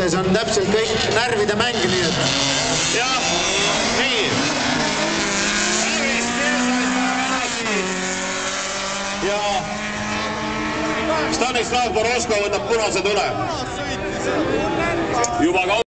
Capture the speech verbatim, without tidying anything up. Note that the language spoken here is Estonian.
see on täpselt kõik närvide mäng, nii et... jah, nii. Ja Stanislav Boroško võtab punased üle. Juba